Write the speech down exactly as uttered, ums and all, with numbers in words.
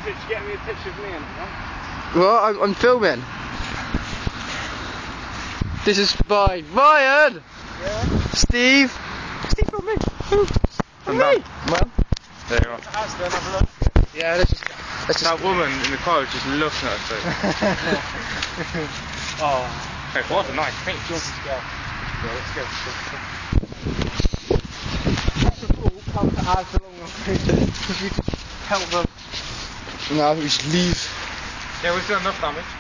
picture, get me a picture of me in it, right? Well, I'm, I'm filming. This is by Ryan! Yeah. Steve! Steve, film me! Film me! Well, there you are. That's done, have a look. Yeah, let's just... Let's just that woman in the car was just looking at us. Oh. Hey, what a nice pink. Do you want to go? Yeah, let's go. Let's all come to us along because we could help them. No, I think we should leave. Yeah, we've done enough damage.